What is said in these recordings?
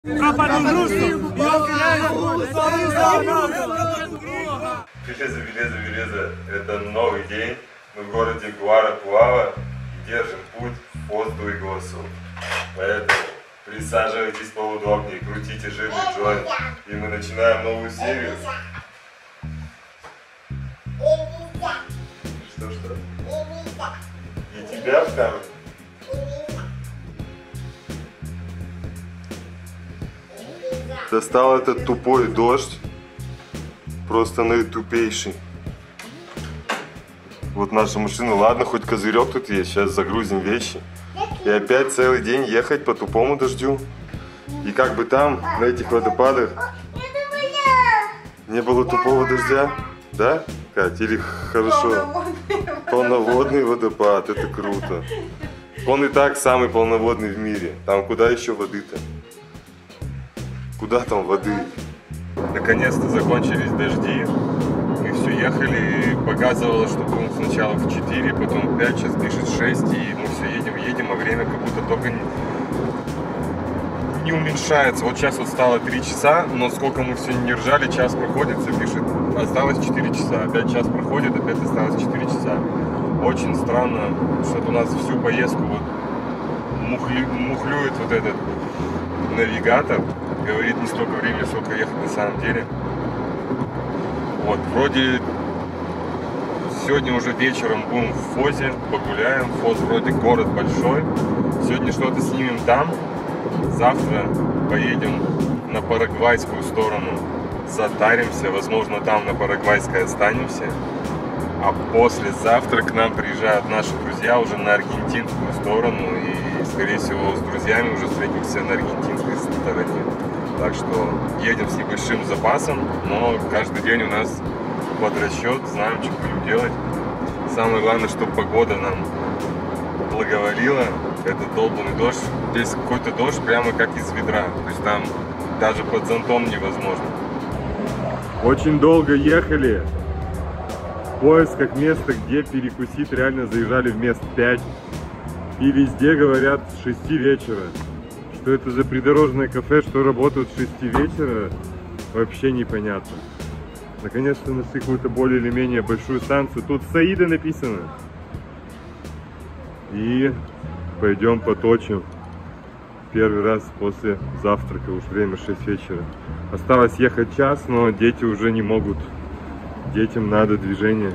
Белеза. Это новый день. Мы в городе Гуара-Пуава и держим путь в Фос ду Игуасу. Поэтому присаживайтесь поудобнее, крутите жирный джойнт. И мы начинаем новую серию. Что? И тебя в камеру? Достал этот тупой дождь. Просто наитупейший. Вот наша машина. Ладно, хоть козырек тут есть. Сейчас загрузим вещи. И опять целый день ехать по тупому дождю. И как бы там, на этих водопадах, не было тупого дождя. Да, Кать? Или хорошо? Полноводный водопад. Это круто. Он и так самый полноводный в мире. Там куда еще воды-то? Куда там воды? Наконец-то закончились дожди. Мы все ехали, и показывало, что будем сначала в 4, потом в 5, сейчас пишет 6, и мы все едем, а время как будто только не уменьшается. Вот сейчас вот стало 3 часа, но сколько мы все не ржали, час проходит, все пишет, осталось 4 часа, опять час проходит, опять осталось 4 часа. Очень странно, что у нас всю поездку вот мухлюет вот этот навигатор. Говорит не столько времени, сколько ехать на самом деле. Вот, вроде сегодня уже вечером будем в Фозе, погуляем. Фоз вроде город большой. Сегодня что-то снимем там. Завтра поедем на парагвайскую сторону, затаримся. Возможно, там на парагвайской останемся. А послезавтра к нам приезжают наши друзья уже на аргентинскую сторону. И, скорее всего, с друзьями уже встретимся на аргентинской стороне. Так что едем с небольшим запасом, но каждый день у нас под расчет, знаем, что будем делать. Самое главное, чтобы погода нам благоволила. Этот долбанный дождь. Здесь какой-то дождь прямо как из ведра. То есть там даже под зонтом невозможно. Очень долго ехали в поисках места, где перекусить. Реально заезжали в мест 5. И везде говорят с 6 вечера. Что это за придорожное кафе, что работают с 6 вечера, вообще непонятно. Наконец-то нашли какую-то более или менее большую станцию. Тут Саида написано. И пойдем поточим. Первый раз после завтрака, уж время 6 вечера. Осталось ехать час, но дети уже не могут. Детям надо движение.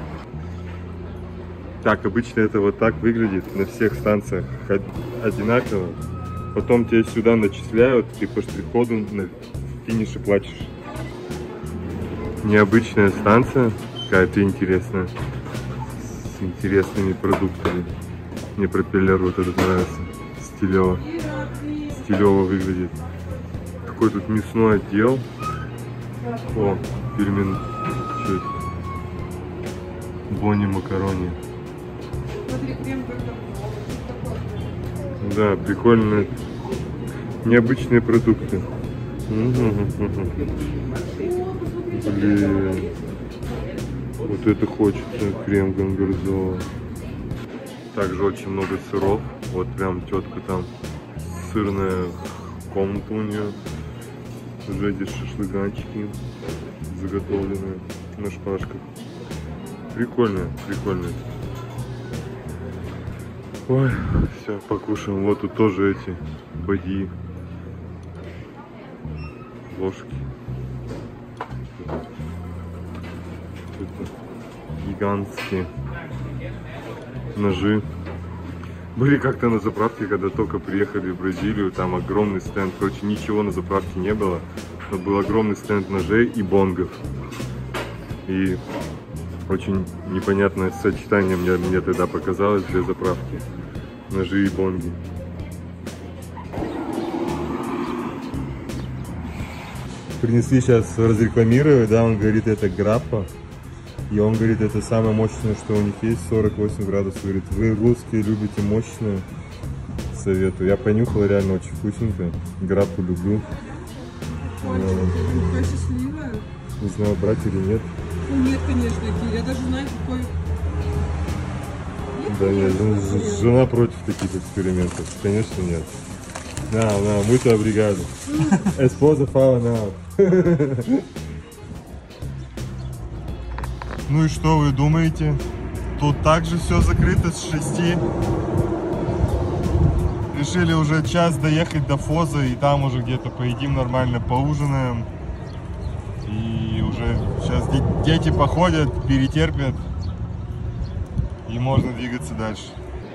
Так, обычно это вот так выглядит на всех станциях одинаково. Потом тебя сюда начисляют, ты по штрих-коду на финише платишь. Необычная станция, какая-то интересная, с интересными продуктами. Мне пропеллер вот этот нравится, стилево. Стилево выглядит. Такой тут мясной отдел. О, фирмен, что это? Бонни макарони. Да, прикольные, необычные продукты. Блин, вот это хочется, крем гангурзо. Также очень много сыров. Вот прям тетка там, сырная комната у нее. Уже здесь шашлыганчики заготовленные на шпажках. Прикольно, прикольно. Ой, все, покушаем. Вот тут тоже эти бадьи, ложки. Это гигантские ножи. Были как-то на заправке, когда только приехали в Бразилию, там огромный стенд. Короче, ничего на заправке не было, но был огромный стенд ножей и бонгов. И очень непонятное сочетание мне тогда показалось для заправки. Ножи и бонги. Принесли сейчас разрекламировать, да, он говорит, это граппа. И он говорит, это самое мощное, что у них есть, 48 градусов. Говорит, вы русские любите мощное, советую. Я понюхал, реально очень вкусненько. Граппу люблю. Какая счастливая. Не знаю, брать или нет. Ну, нет, конечно, я даже знаю, какой... Нет, да нет, жена против таких экспериментов. Конечно, нет. Não, muito obrigado. A esposa fala não. Ну и что вы думаете? Тут также все закрыто с 6. Решили уже час доехать до Фоза и там уже где-то поедим нормально, поужинаем. И уже сейчас дети походят, перетерпят. И можно двигаться дальше.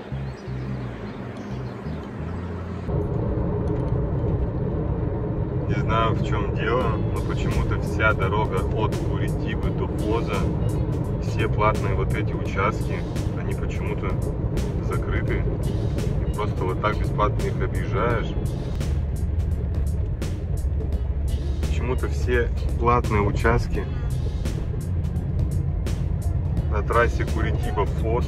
Не знаю, в чем дело, но почему-то вся дорога от Куритибы до Фоза, все платные вот эти участки, они почему-то закрыты. И просто вот так бесплатно их объезжаешь. Почему-то все платные участки на трассе Куритиба-Фоз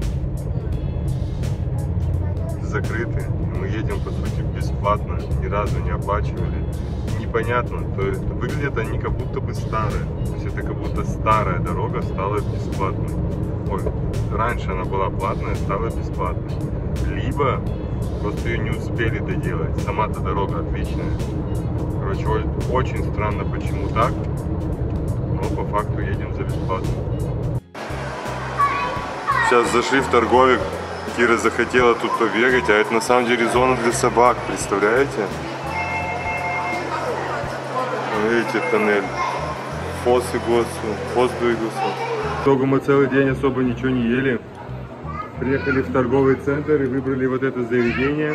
закрыты. Мы едем, по сути, бесплатно, ни разу не оплачивали. Непонятно, то есть выглядят они как будто бы старые. То есть это как будто старая дорога стала бесплатной. Ой, раньше она была платная, стала бесплатной. Либо просто ее не успели доделать. Сама-то дорога отличная. Короче, очень странно, почему так. Но по факту едем за бесплатно. Сейчас зашли в торговик. Кира захотела тут побегать, а это на самом деле зона для собак, представляете? Видите, тоннель. Фос и Госу, Фос и Госу. Итогу мы целый день особо ничего не ели. Приехали в торговый центр и выбрали вот это заведение.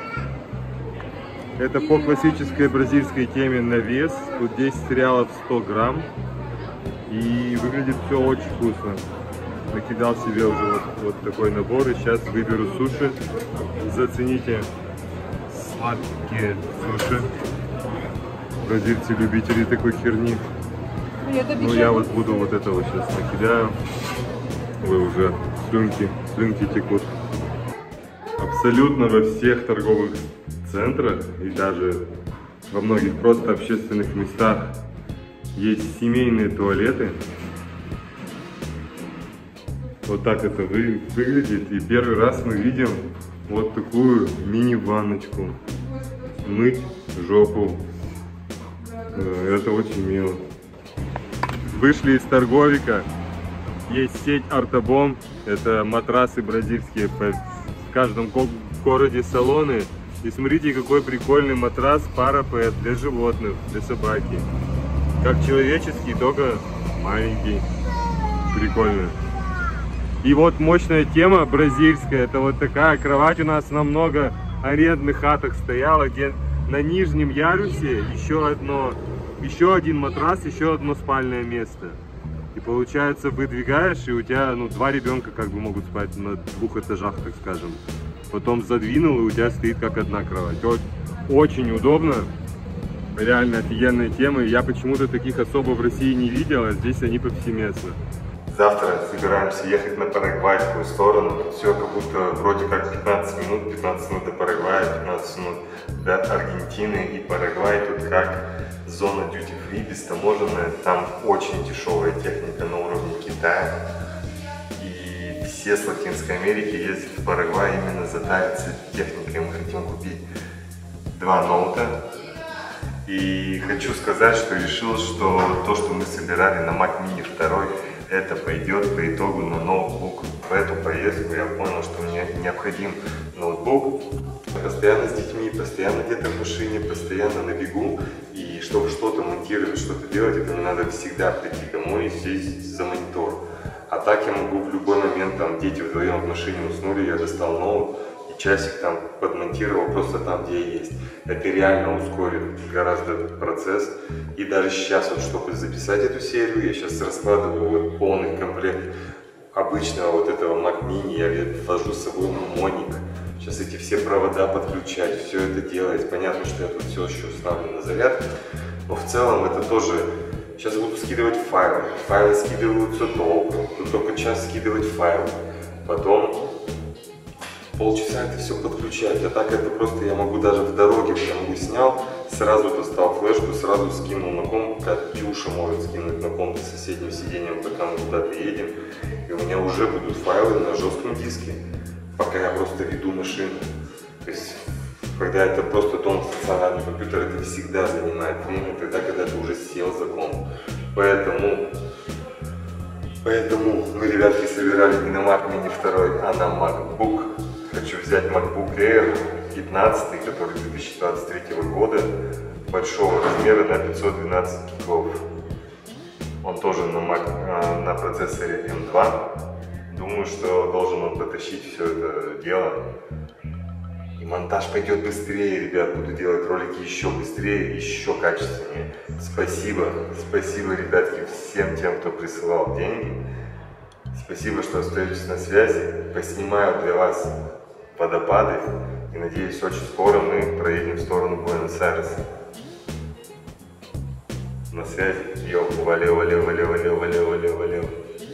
Это по классической бразильской теме на вес. Тут 10 реалов 100 грамм. И выглядит все очень вкусно. Накидал себе уже вот такой набор, и сейчас выберу суши. Зацените сладкие суши. Бразильцы любители такой херни. Ну я вот буду вот этого сейчас накидаю. Вы уже слюнки текут. Абсолютно во всех торговых центрах и даже во многих просто общественных местах есть семейные туалеты. Вот так это выглядит. И первый раз мы видим вот такую мини-ванночку. Мыть жопу. Это очень мило. Вышли из торговика. Есть сеть Артобом. Это матрасы бразильские. В каждом городе салоны. И смотрите, какой прикольный матрас парапет для животных, для собаки. Как человеческий, только маленький. Прикольно. И вот мощная тема бразильская, это вот такая кровать у нас на много арендных хатах стояла, где на нижнем ярусе еще один матрас, еще одно спальное место. И получается, выдвигаешь, и у тебя два ребенка как бы могут спать на 2 этажах, так скажем. Потом задвинул, и у тебя стоит как одна кровать. Очень удобно, реально офигенная тема. Я почему-то таких особо в России не видел, а здесь они повсеместно. Завтра собираемся ехать на парагвайскую сторону. Все как будто вроде как 15 минут до Парагвая, 15 минут до Аргентины. И Парагвай тут как зона duty-free, бестаможенная. Там очень дешевая техника на уровне Китая. И все с Латинской Америки ездят в Парагвай именно затариться техникой. Мы хотим купить 2 ноута. И хочу сказать, что решил, что то, что мы собирали на Mac Mini 2, это пойдет по итогу на ноутбук. В эту поездку я понял, что мне необходим ноутбук. Постоянно с детьми, постоянно где-то в машине, постоянно на бегу. И чтобы что-то монтировать, что-то делать, это мне надо всегда прийти домой и сесть за монитор. А так я могу в любой момент, там дети вдвоем в машине уснули, я достал ноут и часик там подмонтировал просто там, где я есть. Это реально ускорит гораздо процесс. И даже сейчас, вот, чтобы записать эту серию, я сейчас раскладываю вот полный комплект обычного вот этого Mac Mini. Я ввожу с собой моник. Сейчас эти все провода подключать, все это делать. Понятно, что я тут все еще ставлю на заряд. Но в целом это тоже... Сейчас буду скидывать файлы. Файлы скидываются долго. Тут только час скидывать файлы. Потом полчаса это все подключать. А так это просто я могу даже в дороге, прям снял, сразу достал флешку, сразу скинул на комп, как Ксюша может скинуть на комп с соседним сиденьем, пока мы куда-то едем. И у меня уже будут файлы на жестком диске, пока я просто веду машину. То есть Когда это просто дом, стационарный компьютер, это всегда занимает время, тогда, когда ты уже сел за комп. Поэтому мы, ребятки, собирали не на Mac Mini 2, а на MacBook. Хочу взять MacBook Air 15, который 2023 года, большого размера, на 512 гигов. Он тоже на процессоре M2. Думаю, что должен он потащить все это дело. И монтаж пойдет быстрее, ребят. Буду делать ролики еще быстрее, еще качественнее. Спасибо, ребятки, всем тем, кто присылал деньги. Спасибо, что остаетесь на связи. Поснимаю для вас водопады. И надеюсь, очень скоро мы проедем в сторону Буэнос-Айреса. На связи. Йо, валево.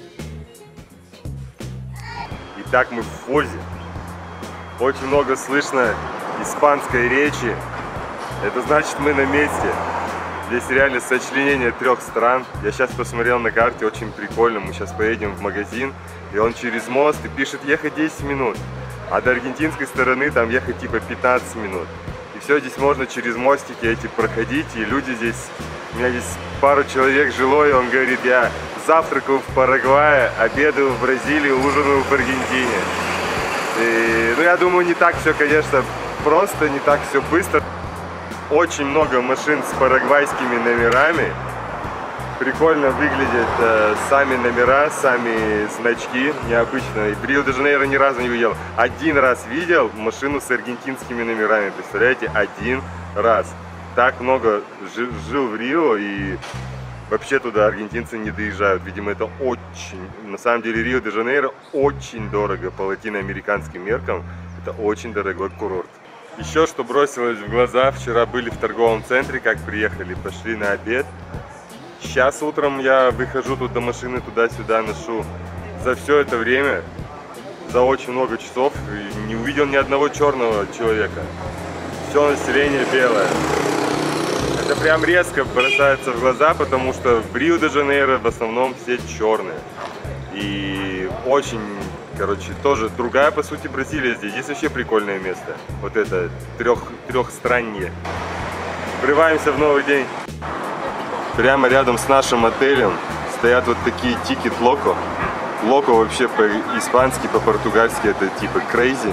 Итак, мы в Фозе. Очень много слышно испанской речи. Это значит, мы на месте. Здесь реально сочленение 3 стран. Я сейчас посмотрел на карте, очень прикольно. Мы сейчас поедем в магазин, и он через мост и пишет ехать 10 минут. А до аргентинской стороны там ехать типа 15 минут. И все здесь можно через мостики эти проходить. И люди здесь, у меня здесь пару человек жило, и он говорит, я завтракаю в Парагвае, обедаю в Бразилии, ужинаю в Аргентине. И, ну, я думаю, не так все, конечно, просто, не так все быстро. Очень много машин с парагвайскими номерами. Прикольно выглядят сами номера, сами значки, необычно. И в Рио-де-Жанейро ни разу не видел. Один раз видел машину с аргентинскими номерами, представляете, один раз. Так много жил в Рио, и вообще туда аргентинцы не доезжают. Видимо, это очень, на самом деле, Рио-де-Жанейро очень дорого по латиноамериканским меркам. Это очень дорогой курорт. Еще что бросилось в глаза, вчера были в торговом центре, как приехали, пошли на обед. Сейчас утром я выхожу тут до машины, туда-сюда ношу. За все это время, за очень много часов, не увидел ни одного черного человека. Все население белое. Это прям резко бросается в глаза, потому что в Рио-де-Жанейро в основном все черные. И очень, короче, тоже другая, по сути, Бразилия здесь. Здесь вообще прикольное место. Вот это трехстранье. Врываемся в новый день. Прямо рядом с нашим отелем стоят вот такие тикет локо. Локо вообще по-испански, по-португальски это типа crazy.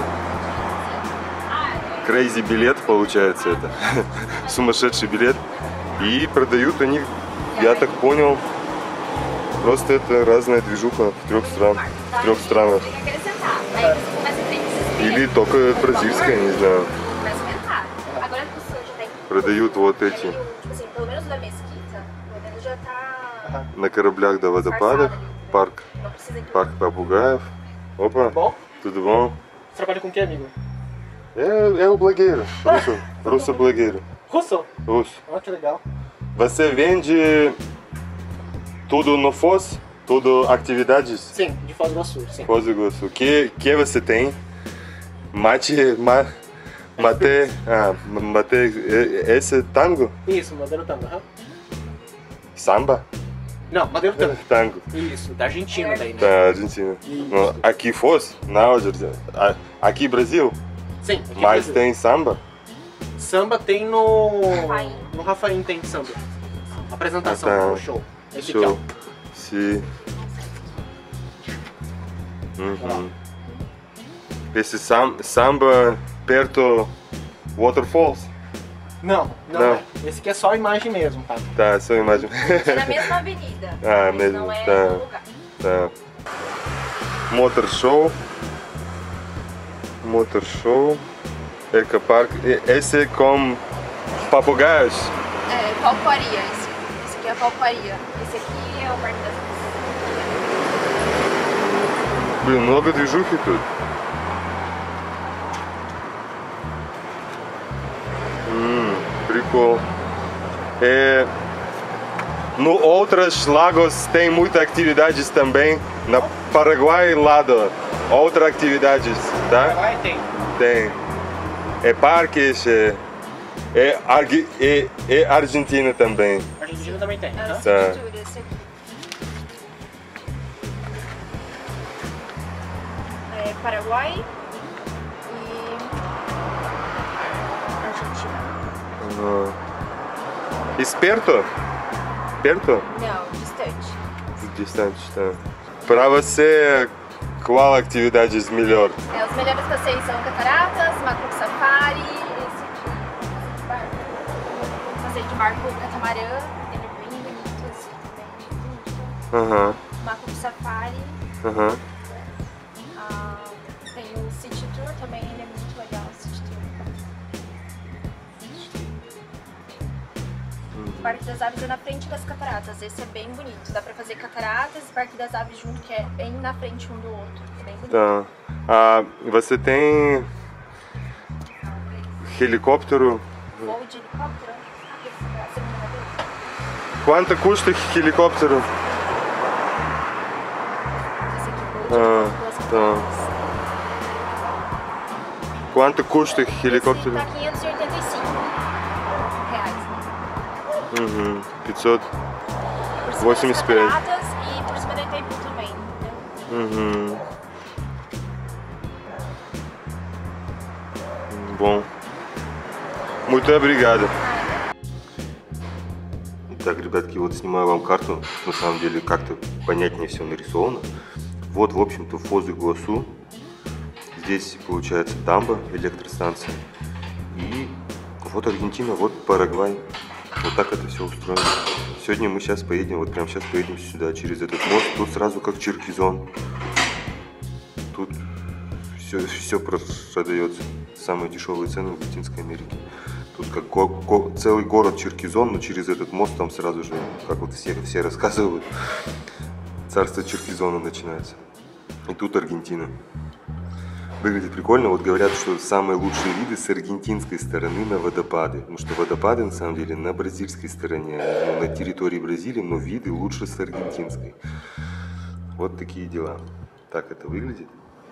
Crazy билет получается это. Сумасшедший билет. И продают они, я так понял, просто это разная движуха в 3 странах. Или только бразильская, не знаю. Продают вот эти. На кораблях до водопадов. Парк попугаев. Опа, tudo bom? Você trabalha com o que, amigo? É o blogueiro, russo blogueiro. Russo? Russo. Ah, que legal. Você vende tudo no Foz? Tudo atividades? Sim, de Foz do Iguaçu, sim. Foz do Iguaçu. Que você tem? Mate, esse tango? Isso, Madeiro Tango, aham. Samba? Não, Madeiro Tango. Tango. Isso, da Argentina daí, né? Da Argentina. No, aqui Foz? Não, aqui Brasil? Sim, aqui Mas Brasil. tem samba? Samba tem no... No Rafaim tem samba. Apresentação, Ah, tá. no show. Esse aqui, ó. Show. Sim. Uhum. Esse samba perto Waterfalls? Não, Não. é. Esse aqui é só imagem mesmo, tá? Tá, só imagem. É na mesma avenida. Ah, mas mesmo, não é tá. no lugar. Tá. Motor show. Eca Park. Esse é com papagaios? É, Palparia. Esse aqui é a Palparia. Esse aqui é o Parque das Pessoas. Блин, много движухи тут. Prikol. No outros lagos tem muitas atividades também. Na Paraguai lado, outras atividades, tá? Vai, tem. Tem. É parques, é Argentina também. Argentina também tem. É, aham. Tá. Cintura, esse aqui. É Paraguai e Esperto? Perto? Não, distante. Distante, tá. Para você, qual atividade é melhor? Os melhores passeios são cataratas, Macuco Safari, esse de barco. Passeio de barco catamarã, ele é bem bonito, assim, também. Aham. Macuco Safari. Aham. Tem o City Tour também, ele é muito legal, o City Tour. O Parque das Aves é na frente das cataratas, esse é bem bonito. Dá pra fazer cataratas e Parque das Aves junto, que é bem na frente um do outro. É bem bonito. Tá. Você tem helicóptero? Voo de helicóptero? A segunda vez. Quanto custa helicóptero? Esse aqui voo de duas tá. cataratas. Quanto custa helicóptero? Esse tá 585 reais. Uhum. 500. Por cima 85. das cataratas e por cima do Itaipu também, entendeu? Uhum. Bom. Muito obrigado. Так, ребятки, вот снимаю вам карту. На самом деле, как-то понятнее все нарисовано. Вот, в общем-то, Фоз де Игуасу. Здесь, получается, дамба, электростанция. И вот Аргентина, вот Парагвай. Вот так это все устроено. Сегодня мы сейчас поедем, вот прямо сейчас поедем сюда, через этот мост. Тут сразу как Черкизон. Тут все продается. Самые дешевые цены в Латинской Америке. Тут как целый город Черкизон, но через этот мост там сразу же, как вот все рассказывают, царство Черкизона начинается. И тут Аргентина. Выглядит прикольно. Вот говорят, что самые лучшие виды с аргентинской стороны на водопады. Потому что водопады на самом деле на бразильской стороне, на территории Бразилии, но виды лучше с аргентинской. Вот такие дела. Так это выглядит.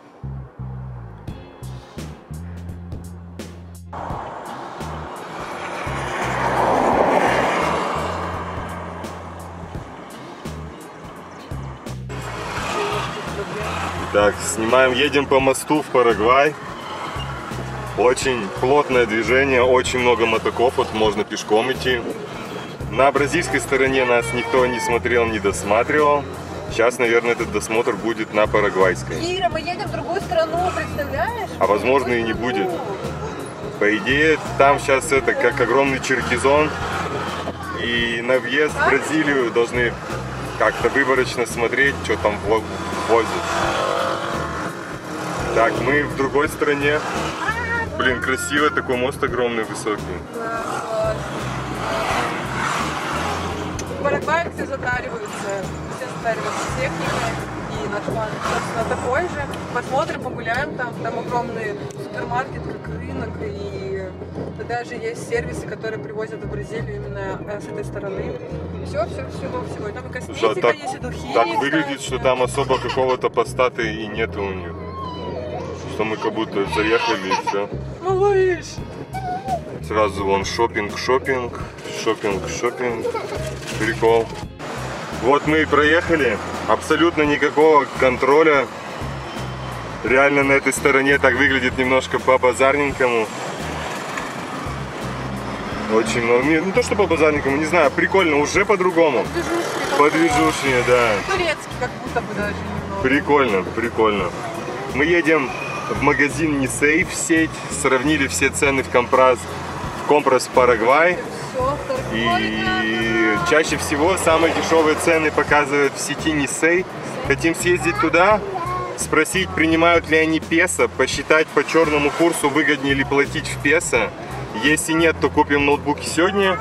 Так, снимаем, едем по мосту в Парагвай. Очень плотное движение, очень много мотоков, вот можно пешком идти. На бразильской стороне нас никто не смотрел, не досматривал. Сейчас, наверное, этот досмотр будет на парагвайской. Ира, мы едем в другую страну, представляешь? А возможно и не будет. По идее, там сейчас это как огромный Черкизон. И на въезд в Бразилию должны как-то выборочно смотреть, что там возят. Так, мы в другой стране. Блин, красиво, такой мост огромный, высокий. В Парагвае все затариваются техникой. И наш план, собственно, такой же. Посмотрим, погуляем там. Там огромный супермаркет, как рынок. И даже есть сервисы, которые привозят в Бразилию именно с этой стороны. Всего. И там и косметика так, есть, и духи. так выглядит, что там особо какого-то поста-то и нету у них. Что мы как будто заехали и все. Малыш! Сразу вон шопинг. Прикол. Вот мы и проехали. Абсолютно никакого контроля. Реально на этой стороне так выглядит немножко по-базарненькому. Очень много. Не то что по-базарненькому, не знаю, прикольно, уже по-другому. Подвижушнее, да. Турецкий как будто бы даже немного. Прикольно. Мы едем в магазин Nisei в сеть, сравнили все цены в Компрас Парагвай. И чаще всего самые дешевые цены показывают в сети Nisei. Хотим съездить туда, спросить, принимают ли они песо, посчитать по черному курсу, выгоднее ли платить в песо. Если нет, то купим ноутбуки сегодня.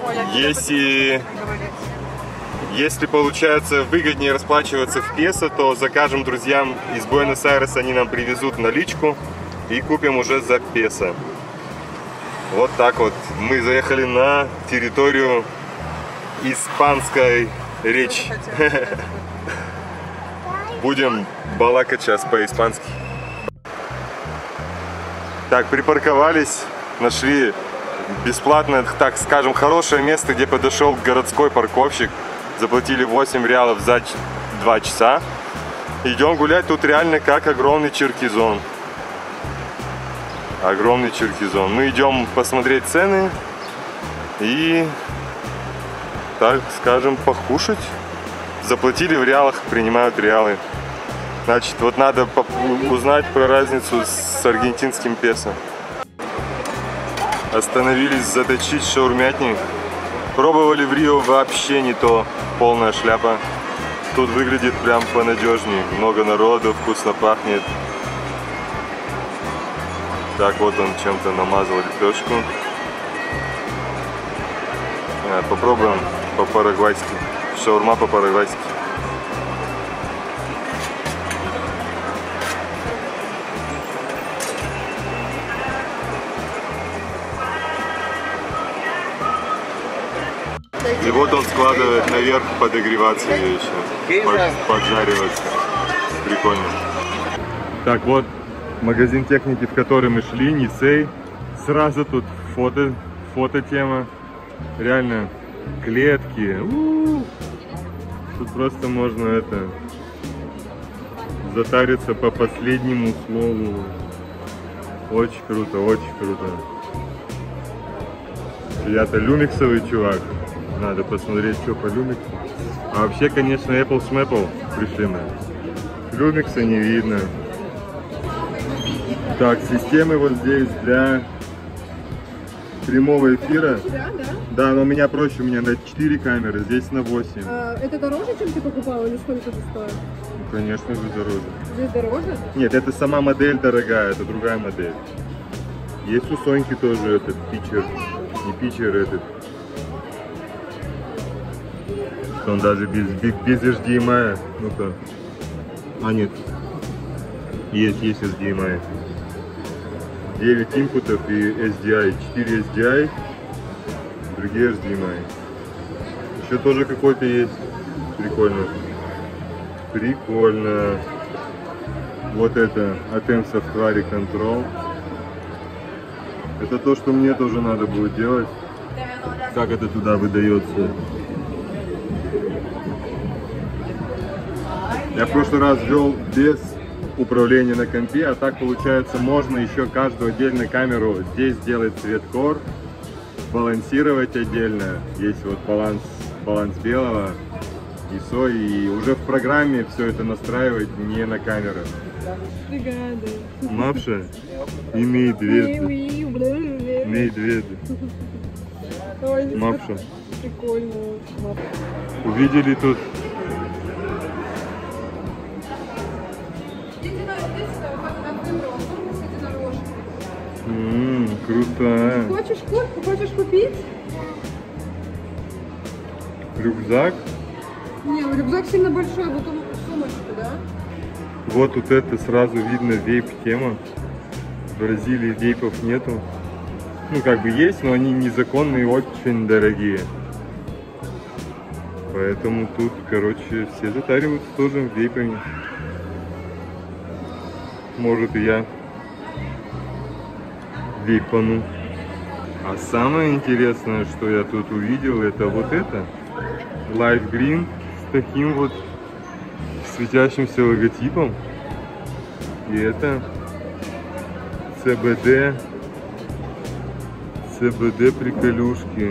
Если получается выгоднее расплачиваться в песо, то закажем друзьям из Буэнос-Айреса, они нам привезут наличку и купим уже за песо. Вот так вот. Мы заехали на территорию испанской речи. Будем балакать сейчас по-испански. Так, припарковались, нашли бесплатное, так скажем, хорошее место, где подошел городской парковщик. Заплатили 8 реалов за 2 часа. Идем гулять, тут реально как огромный Черкизон. Мы идем посмотреть цены и, так скажем, покушать. Заплатили в реалах, принимают реалы. Значит, вот надо узнать про разницу с аргентинским песо. Остановились заточить шаурмятник. Пробовали в Рио, вообще не то. Полная шляпа. Тут выглядит прям понадежнее. Много народу, вкусно пахнет. Так, вот он чем-то намазал лепешку. Попробуем по-парагвайски. Шаурма по-парагвайски. И вот он складывает наверх подогреваться еще, поджариваться. Прикольно. Так, вот магазин техники, в который мы шли, Ницей. Сразу тут фото-тема. Реально, клетки. Тут просто можно затариться по последнему слову. Очень круто, очень круто. Я-то люмиксовый чувак. Надо посмотреть, что по люмиксу. А вообще, конечно, Apple Schmapple пришли мы. Люмикса не видно. Так, системы вот здесь для прямого эфира. Да, но у меня проще, у меня на 4 камеры, здесь на 8. Это дороже, чем ты покупал, или сколько это стоит? Ну, конечно же, дороже. Здесь дороже? Нет, это сама модель дорогая, это другая модель. Есть у Соньки тоже этот питчер. Не питчер, этот. Он даже без HDMI. Ну-ка. А, нет. Есть HDMI. 9 инпутов и SDI. 4 SDI. Другие HDMI. Еще тоже какой-то есть. Прикольно. Прикольно. Вот это ATEM Safari Control. Это то, что мне тоже надо будет делать. Как это туда выдается. Я в прошлый раз ввел без управления на компе, а так получается можно еще каждую отдельную камеру здесь сделать цвет core, балансировать отдельно. Есть вот баланс белого ISO, и уже в программе все это настраивать не на камеру. Мапша и медведь. Мапша. Прикольно. Увидели тут. Круто. Хочешь купить? Рюкзак? Не, рюкзак сильно большой, вот он сумочку, да? Вот это сразу видно вейп-тема. В Бразилии вейпов нету. Ну, как бы есть, но они незаконные и очень дорогие. Поэтому тут, короче, все затариваются тоже вейпами. Может, и я вейпану. А самое интересное, что я тут увидел, это вот это. Light Green с таким вот светящимся логотипом. И это CBD приколюшки.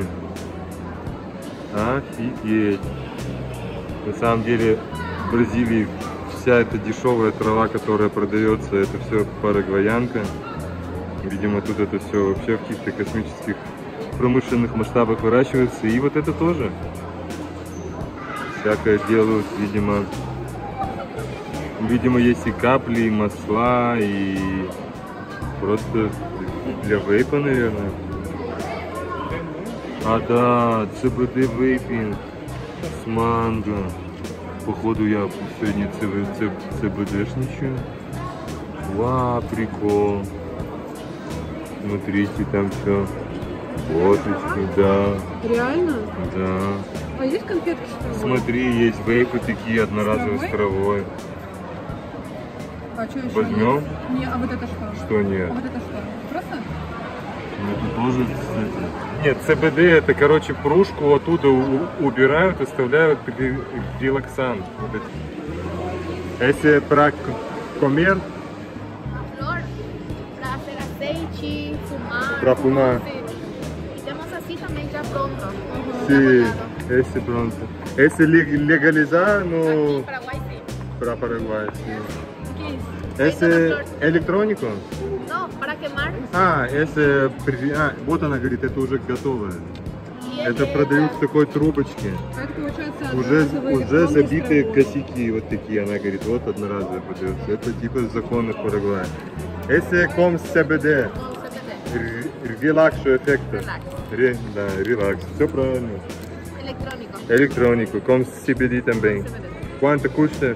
Офигеть. На самом деле в Бразилии вся эта дешевая трава, которая продается, это все парагваянка. Видимо, тут это все вообще в каких-то космических промышленных масштабах выращивается. И вот это тоже. Всякое делают, видимо, есть и капли, и масла, и просто для вейпа, наверное. А да, CBD вейпинг с манго. Походу я сегодня CBD-шничаю. Вау, прикол. Смотрите, там все. Фоточки, да. Реально? Да. А есть конфетки с травой? Смотри, есть вейпы такие одноразовые с травой. А что еще? Возьмем? Не, а вот это что? Что нет? А вот это что? Просто? Это тоже, кстати. Нет, CBD это, короче, пружку оттуда убирают, оставляют релаксант. Вот эти. Esse para comer? Flor, para hacer aceite, fumar. Para fumar. E temos assim também já pronto. Sì, Trabalhado. esse pronto. Esse legalizar Aqui no em Paraguai, sim. para Paraguai. Sim. O que é isso? Esse Feito na flor. электронику? Não, para queimar. А, esse... вот она говорит, это уже готовое. E Это продают в такой трубочке. Это получается Уже одноразовый забитые электронный косяки вот такие. Она говорит, вот одноразовые продается. Это типа законы в Парагвае. Esse com CBD. com CBD. Relaxo эффекта. Relax. Да, релакс. Все правильно. Eletrônico. Eletrônico, com CBD também. CBD. Quanto custa?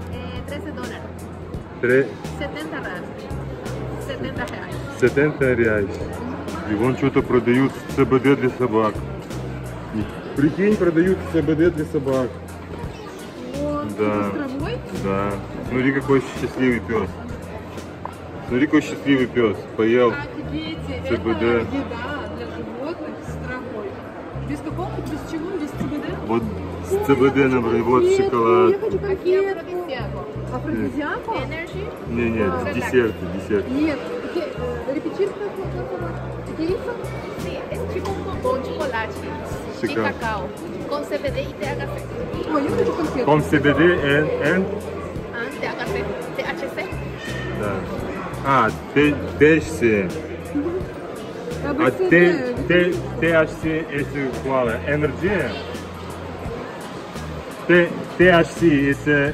$13. 70 R$70. 70 реais. И вон что-то продают ЦБД для собак. Прикинь, продают ЦБД для собак. Вот, Да. с травой. Да. Смотри, какой счастливый пес. Смотри, какой счастливый пес. Поел. Офигеть, ЦБД. это еда для животных с травой. Без какого? Без чего? Без ЦБД? Вот с ЦБД набрали. Вот шоколад. Я хочу Aqui é o конфетку. Afrodisíaco. Афродизиаку? Energy. Не, десерт. Нет. Репетитка? O que é isso? Sim, é tipo um bombom de chocolate de Chica. cacau com CBD e THC. Ой, я хочу конфетку. Com CBD and... THC. THC? Да. А, THC. А АБЦД. THC esse qual é? Energia? THC esse...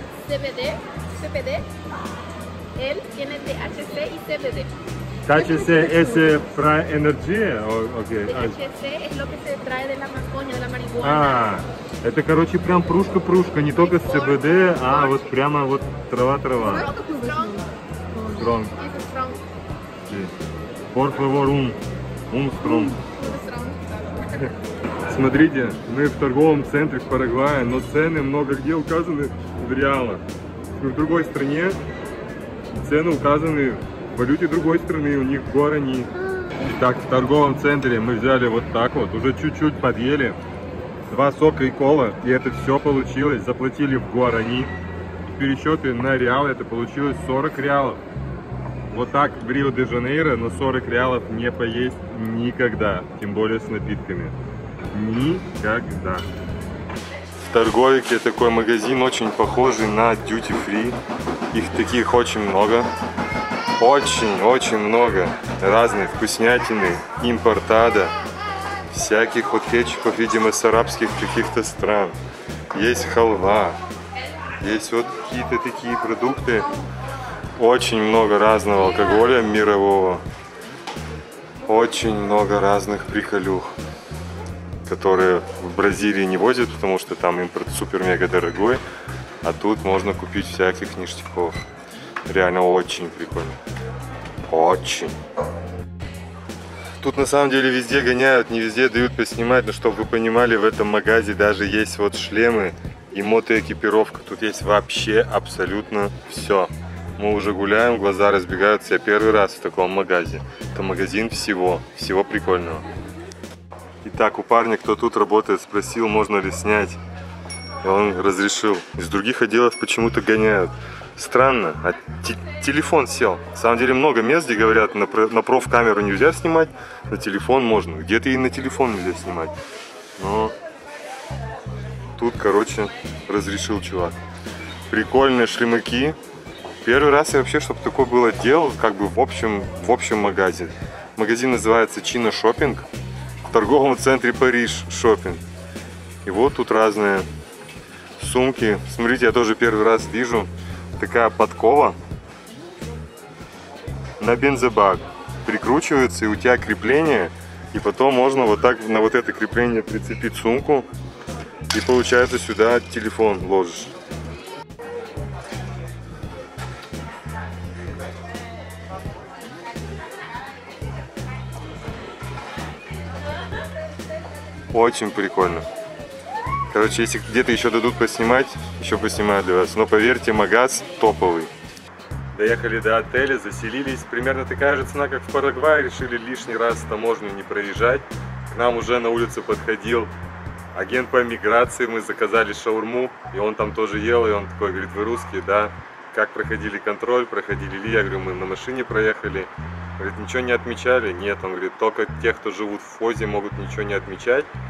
CBD. Ele tiene THC y CBD. THC esse para energia? Окей. THC es lo que se trae de la maconha, de la marihuana. А, это, короче, прям прушка-прушка, не только с CBD, а вот прямо вот трава-трава. Знаешь, какой возьму? Strong. Isso, strong. Sí. Por favor, strong. Strong. Смотрите, мы в торговом центре в Парагвае, но цены много где указаны в реалах. В другой стране цены указаны в валюте другой страны, у них гуарани. Итак, в торговом центре мы взяли вот так вот, уже чуть-чуть подъели, 2 сока и кола, и это все получилось, заплатили в гуарани. В пересчете на реал это получилось 40 реалов. Вот так в Рио-де-Жанейро на 40 реалов не поесть никогда, тем более с напитками. Никогда. В торговике такой магазин, очень похожий на Duty Free. Их таких очень много. Очень много разной вкуснятины, импортада, всяких вот кетчупов, видимо, с арабских каких-то стран. Есть халва, есть вот какие-то такие продукты. Очень много разного алкоголя мирового. Очень много разных приколюх, которые в Бразилии не возят, потому что там импорт супер-мега дорогой. А тут можно купить всяких ништяков. Реально очень прикольно. Очень. Тут на самом деле везде гоняют, не везде дают поснимать, но чтобы вы понимали, в этом магазе даже есть вот шлемы и мотоэкипировка. Тут есть вообще абсолютно все. Мы уже гуляем, глаза разбегаются. Я первый раз в таком магазе. Это магазин всего прикольного. Итак, у парня, кто тут работает, спросил, можно ли снять. И он разрешил. Из других отделов почему-то гоняют. Странно, а телефон сел. На самом деле много мест, где говорят, на проф-камеру нельзя снимать, на телефон можно. Где-то и на телефон нельзя снимать. Но тут, короче, разрешил чувак. Прикольные шлемаки. Первый раз я вообще, чтобы такое было, делал, как бы в общем магазе. Магазин называется China Shopping. В торговом центре Париж Shopping. И вот тут разные сумки. Смотрите, я тоже первый раз вижу. Такая подкова на бензобак. Прикручивается, и у тебя крепление. И потом можно вот так на вот это крепление прицепить сумку. И получается сюда телефон ложишь. Очень прикольно. Короче, если где-то еще дадут поснимать, еще поснимаю для вас. Но поверьте, магаз топовый. Доехали до отеля, заселились. Примерно такая же цена, как в Парагвае. Решили лишний раз таможню не проезжать. К нам уже на улице подходил агент по миграции. Мы заказали шаурму, и он там тоже ел. И он такой говорит: вы русские, да? Как проходили контроль, проходили ли? Я говорю: мы на машине проехали. Говорит: ничего не отмечали? Нет. Он говорит: только те, кто живут в Фозе, могут ничего не отмечать.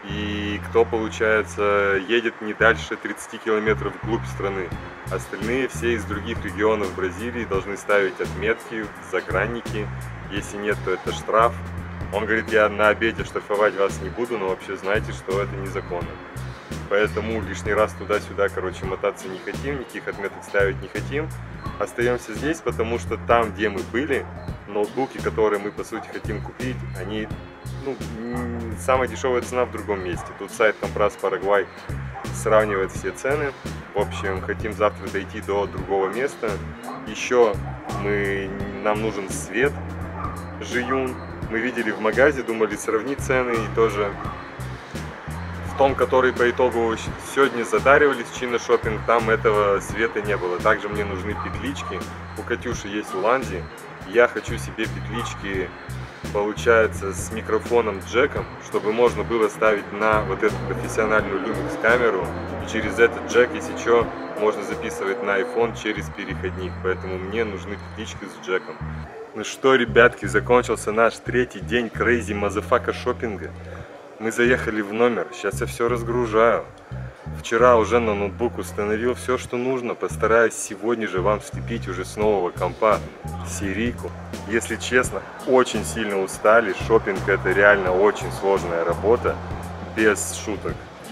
и кто, получается, едет не дальше 30 километров вглубь страны. Остальные все из других регионов Бразилии должны ставить отметки, загранники. Если нет, то это штраф. Он говорит, я на обеде штрафовать вас не буду, но вообще знайте, что это незаконно. Поэтому лишний раз туда-сюда, короче, мотаться не хотим, никаких отметок ставить не хотим. Остаемся здесь, потому что там, где мы были, ноутбуки, которые мы, по сути, хотим купить, они, ну, самая дешевая цена в другом месте. Тут сайт Компрас Парагвай сравнивает все цены. В общем, хотим завтра дойти до другого места. Еще нам нужен свет Жиюн. Мы видели в магазе, думали сравнить цены, и тоже в том, который по итогу сегодня задаривались в China Shopping, там этого света не было. Также мне нужны петлички. У Катюши есть Уланзи. Я хочу себе петлички, получается, с микрофоном джеком, чтобы можно было ставить на вот эту профессиональную Lumix камеру. И через этот джек, если что, можно записывать на iPhone через переходник. Поэтому мне нужны петлички с джеком. Ну что, ребятки, закончился наш третий день Crazy Motherfucker шопинга. Мы заехали в номер, сейчас я все разгружаю. Вчера уже на ноутбук установил все, что нужно. Постараюсь сегодня же вам слепить уже с нового компа серийку. Если честно, очень сильно устали. Шопинг — это реально очень сложная работа, без шуток.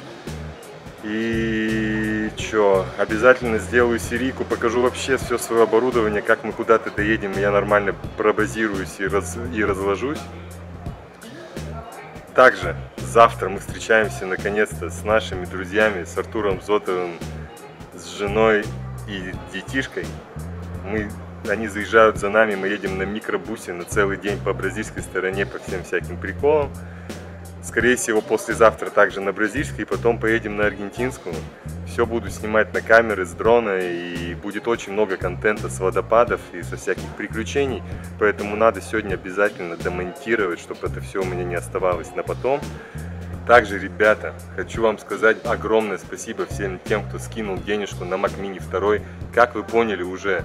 И чё, обязательно сделаю серийку, покажу вообще все свое оборудование, как мы куда-то доедем, я нормально пробазируюсь и разложусь. Также завтра мы встречаемся наконец-то с нашими друзьями, с Артуром Зотовым, с женой и детишкой. Они заезжают за нами, мы едем на микробусе на целый день по бразильской стороне, по всем всяким приколам. Скорее всего, послезавтра также на бразильской, и потом поедем на аргентинскую. Все буду снимать на камеры с дрона, и будет очень много контента с водопадов и со всяких приключений. Поэтому надо сегодня обязательно домонтировать, чтобы это все у меня не оставалось на потом. Также, ребята, хочу вам сказать огромное спасибо всем тем, кто скинул денежку на Mac Mini 2. Как вы поняли уже,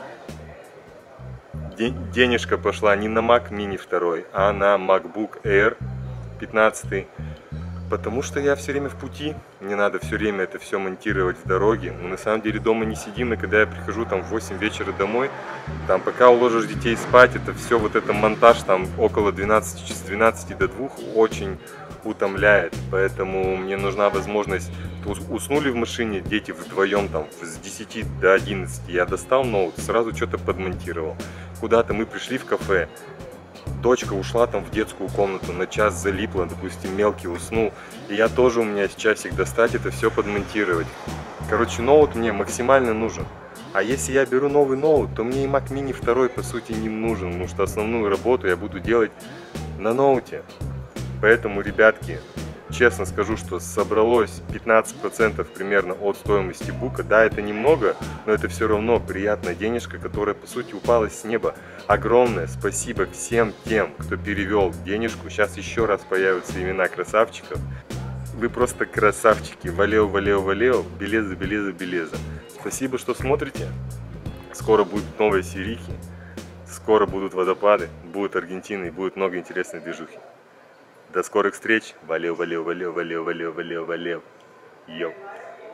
денежка пошла не на Mac Mini 2, а на MacBook Air 15, потому что я все время в пути, мне надо все время это все монтировать в дороге. Мы на самом деле дома не сидим, и когда я прихожу там в 8 вечера домой, там пока уложишь детей спать, это все, вот это монтаж там около 12, с 12 до 2 очень утомляет, поэтому мне нужна возможность. Уснули в машине дети вдвоем там с 10 до 11, я достал ноут, сразу что-то подмонтировал. Куда-то мы пришли в кафе, дочка ушла там в детскую комнату, на час залипла, допустим, мелкий уснул, и я тоже, у меня есть часик достать, это все подмонтировать. Короче, ноут мне максимально нужен. А если я беру новый ноут, то мне и Mac Mini 2 по сути не нужен, потому что основную работу я буду делать на ноуте. Поэтому, ребятки, честно скажу, что собралось 15% примерно от стоимости бука. Да, это немного, но это все равно приятная денежка, которая по сути упала с неба. Огромное спасибо всем тем, кто перевел денежку. Сейчас еще раз появятся имена красавчиков. Вы просто красавчики. Валео, валео, валео. Белеза, белеза, белеза. Спасибо, что смотрите. Скоро будут новые серийки. Скоро будут водопады. Будет Аргентина и будет много интересной движухи. До скорых встреч. Валео, валео, валео, валео, валео, валео, валео. Йоу.